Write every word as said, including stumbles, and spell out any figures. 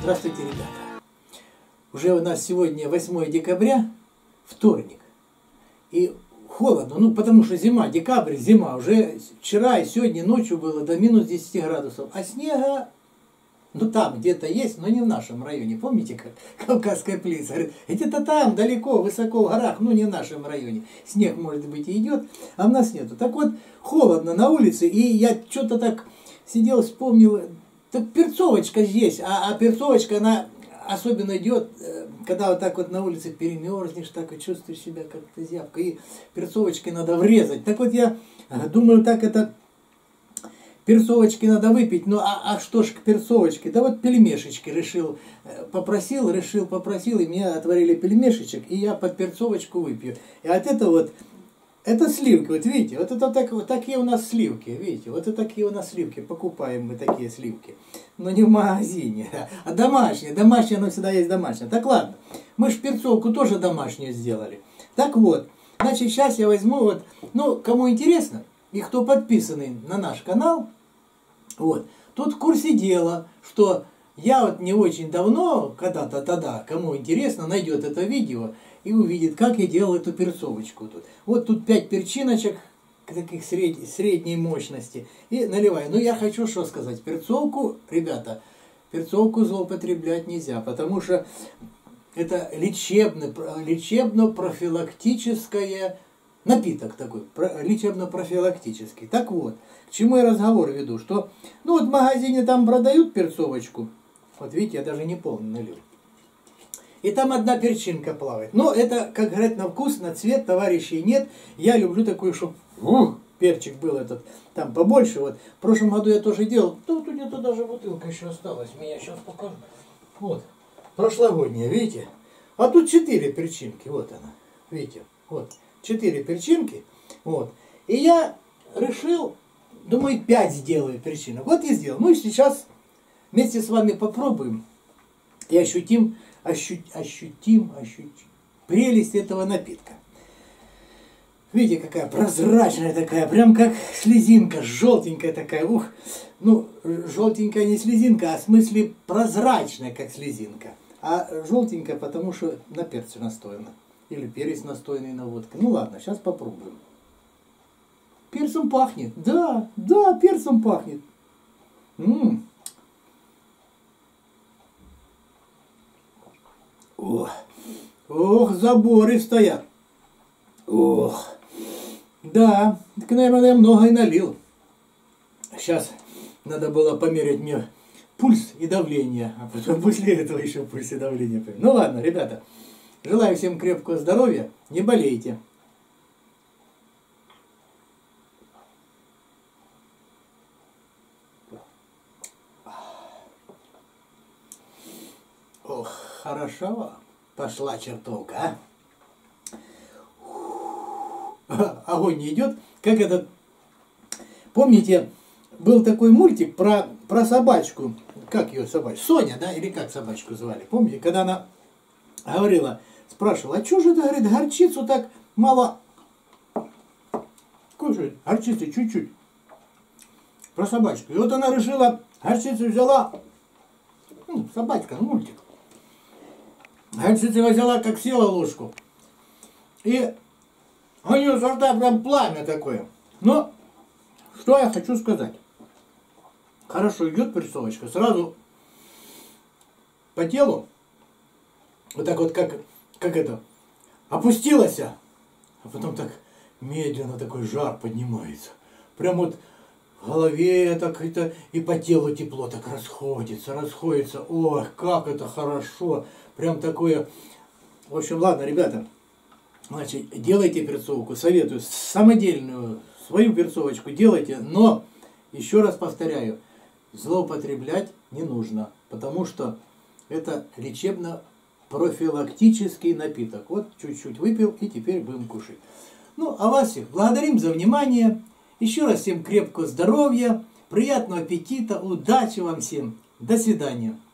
Здравствуйте, ребята! Уже у нас сегодня восьмое декабря, вторник. И холодно, ну потому что зима, декабрь, зима. Уже вчера и сегодня ночью было до минус десяти градусов. А снега, ну там где-то есть, но не в нашем районе. Помните, как Кавказская пленница говорит, где-то там, далеко, высоко в горах, ну не в нашем районе. Снег, может быть, и идет, а у нас нету. Так вот, холодно на улице, и я что-то так сидел, вспомнил, так перцовочка здесь, а, а перцовочка, она особенно идет, когда вот так вот на улице перемерзнешь, так и чувствуешь себя как-то зябко, и перцовочкой надо врезать. Так вот я думаю, так это перцовочки надо выпить, ну а, а что ж к перцовочке? Да вот пельмешечки решил, попросил, решил, попросил, и мне отварили пельмешечек, и я под перцовочку выпью. И от этого вот, это сливки, вот видите, вот это так, вот такие у нас сливки, видите, вот это такие у нас сливки, покупаем мы такие сливки. Но не в магазине, а домашние, домашние, оно всегда есть домашнее. Так ладно, мы ж перцовку тоже домашнюю сделали. Так вот, значит, сейчас я возьму вот, ну, кому интересно, и кто подписанный на наш канал, вот, тут в курсе дела, что я вот не очень давно, когда-то тогда, кому интересно, найдет это видео и увидит, как я делал эту перцовочку тут. Вот тут пять перчиночек, таких средней, средней мощности, и наливаю. Ну, я хочу что сказать, перцовку, ребята, перцовку злоупотреблять нельзя, потому что это лечебный, лечебно-профилактическое напиток такой, лечебно-профилактический. Так вот, к чему я разговор веду, что, ну вот в магазине там продают перцовочку, вот видите, я даже не полный налил, и там одна перчинка плавает. Но это, как говорят, на вкус, на цвет товарищей нет. Я люблю такую, чтобы ух, перчик был этот, там побольше. Вот в прошлом году я тоже делал, тут где-то даже бутылка еще осталась, меня сейчас покажу. Вот, прошлогодняя, видите? А тут четыре перчинки, вот она, видите, вот. Четыре перчинки, вот. И я решил, думаю, пять сделаю перчинок. Вот и сделал. Ну и сейчас вместе с вами попробуем и ощутим, ощутим, ощутим, ощутим прелесть этого напитка. Видите, какая прозрачная такая, прям как слезинка, желтенькая такая. Ух, ну, желтенькая не слезинка, а в смысле прозрачная, как слезинка. А желтенькая, потому что на перце настояна. Или перец настойный на водке. Ну ладно, сейчас попробуем. Перцем пахнет. Да, да, перцем пахнет. М-м. Ох, ох, заборы стоят. Ох, да, так, наверное, я много и налил. Сейчас надо было померять мне пульс и давление, а потом после этого еще пульс и давление. Ну ладно, ребята. Желаю всем крепкого здоровья, не болейте. Ох, хорошо пошла чертовка, а? Огонь не идет. Как этот, помните, был такой мультик про, про собачку, как ее собачку, Соня, да, или как собачку звали, помните, когда она говорила, спрашивала, а что же это, говорит, горчицу так мало кушает? Горчицы чуть-чуть. Про собачку. И вот она решила, горчицу взяла, ну, собачка, мультик. Горчицу взяла, как села ложку. И у нее со рта прям пламя такое. Но, что я хочу сказать. Хорошо идет перцовочка, сразу по телу, вот так вот, как, как это, опустилась, а потом так медленно такой жар поднимается. Прям вот в голове так это, и по телу тепло так расходится, расходится. Ох, как это хорошо. Прям такое. В общем, ладно, ребята, значит, делайте перцовку, советую, самодельную, свою перцовочку делайте, но, еще раз повторяю, злоупотреблять не нужно, потому что это лечебно-профилактический напиток. Вот чуть-чуть выпил, и теперь будем кушать. Ну, а вас всех благодарим за внимание. Еще раз всем крепкого здоровья, приятного аппетита, удачи вам всем. До свидания.